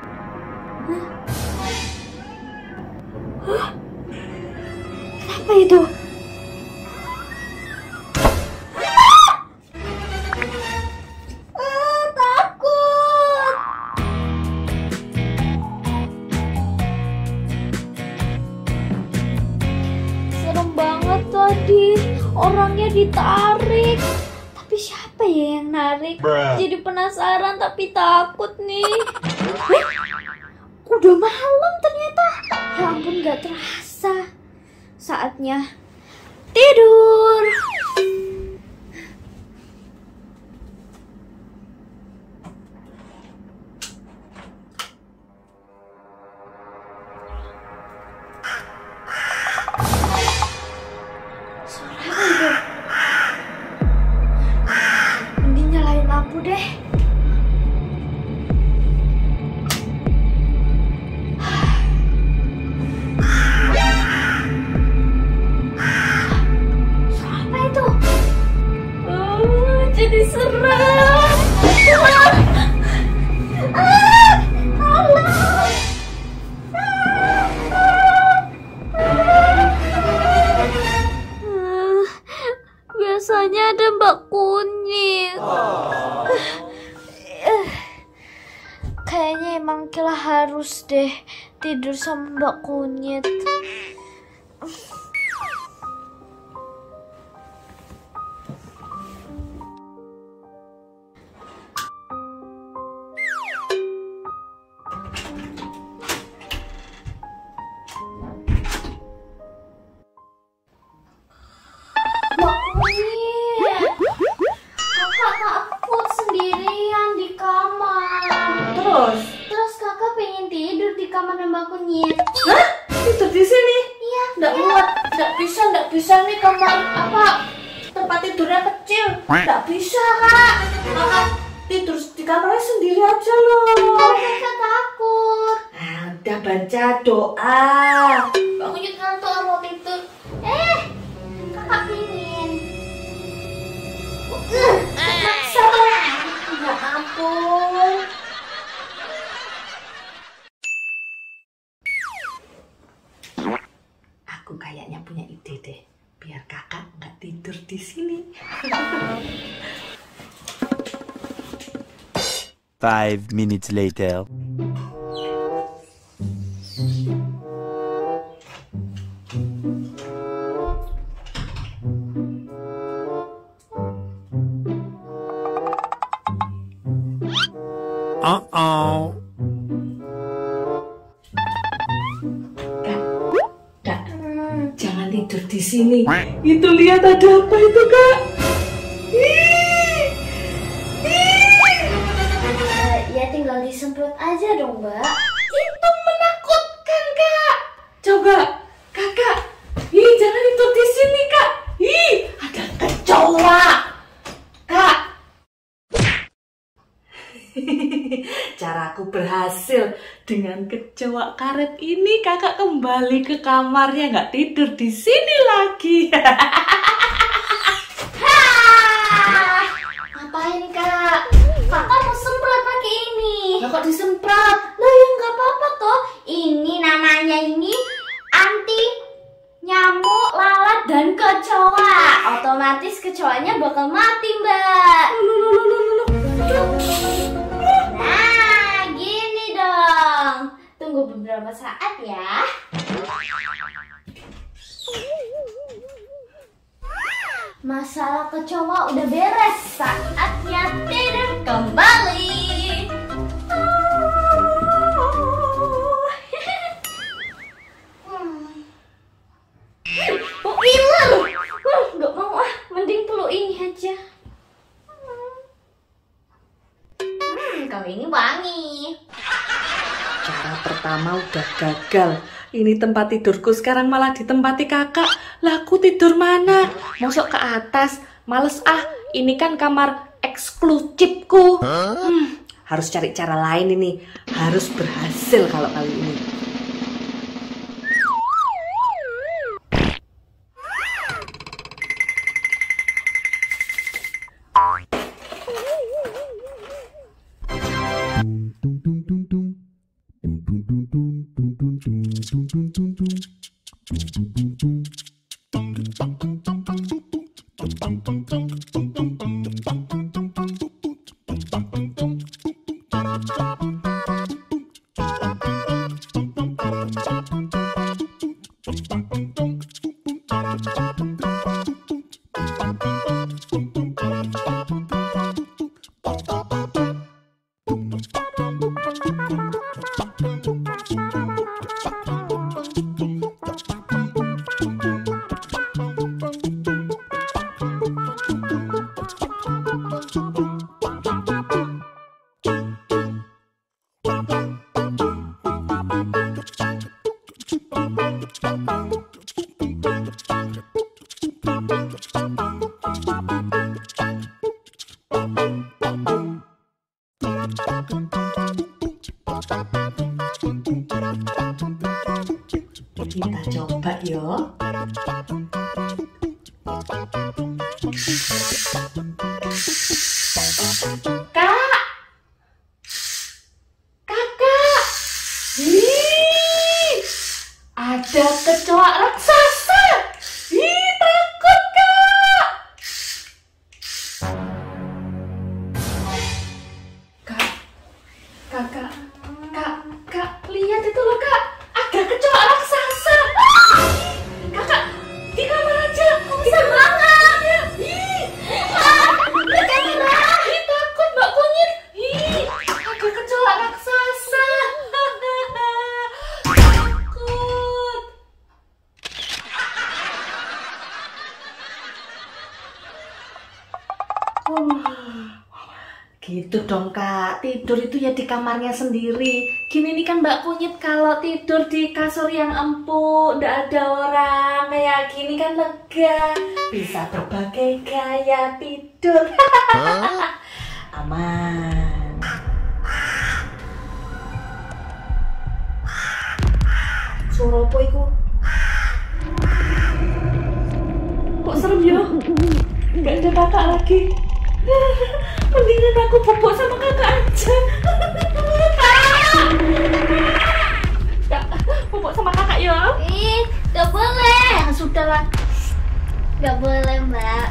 Hah? Apa itu? Takut. Serem banget tadi. Orangnya ditarik. Tapi siapa ya yang narik? Jadi penasaran tapi takut nih. Udah malam ternyata. Ya ampun, gak terasa. Saatnya tidur. Suara apa itu? Mending nyalain lampu deh. Jadi serem. Biasanya ada Mbak Kunyit. Kayaknya emang Kila harus deh tidur sama Mbak Kunyit. Kakak takut sendirian di kamar. Terus kakak pengen tidur di kamar Mbak Kunyit. Hah? Tidur di sini? Iya. Nggak muat, nggak bisa nih kamar apa tempat tidurnya kecil. Nggak bisa kak. Kakak tidur di kamarnya sendiri aja loh. Kakak takut. Nah, udah baca doa. Mbak Kunyit ngantuk mau tidur. Kakak pengen. Maksa lah. Ya ampun. Aku kayaknya punya ide deh, biar kakak nggak tidur di sini. 5 minutes later. Kak, jangan tidur di sini. Itu lihat ada apa itu kak? Ya tinggal disemprot aja dong Mbak. Itu menakutkan kak. Coba kakak, jangan tidur di sini kak. Ada kecoa, kak. Caraku berhasil. Dengan kecoa karet ini kakak kembali ke kamarnya, nggak tidur di sini lagi. Ngapain kak? Kakak mau semprot pakai ini. Lah kok disemprot? Lah ya nggak apa-apa toh. Ini namanya anti nyamuk, lalat, dan kecoa. Otomatis kecoanya bakal mati Mbak. Nah gini dong. Tunggu beberapa saat ya. Masalah kecoa udah beres. Saatnya tidur kembali. Oh hilang. Gak mau mending peluk ini aja. Kalau ini wangi. Cara pertama udah gagal. Ini tempat tidurku, sekarang malah ditempati kakak. Lah aku tidur mana? Masuk ke atas. Males ini kan kamar eksklusifku. Harus cari cara lain ini. Harus berhasil kalau kali ini. Kita coba yo. Kak! Kakak! Ih, ada kecoa raksasa! Ih, takut, Kak! Kak, lihat itu loh, Kak! Ada kecoa raksasa! Kakak, di kamar aja! Bisa banget! Ih, takut, Mbak Kunyit! Ih, ada kecoa raksasa! Takut! Gitu dong, Kak, tidur itu ya di kamarnya sendiri. Gini nih kan Mbak Kunyit, kalau tidur di kasur yang empuk, ndak ada orang, kayak gini kan lega. Bisa berbagai gaya tidur. Aman. Suara apa itu? Kok serem ya? Nggak ada kakak lagi. Mendingan aku bobok sama kakak aja. Kak, bobok sama kakak ya. Ih, gak boleh. Sudahlah. Gak boleh, Mbak.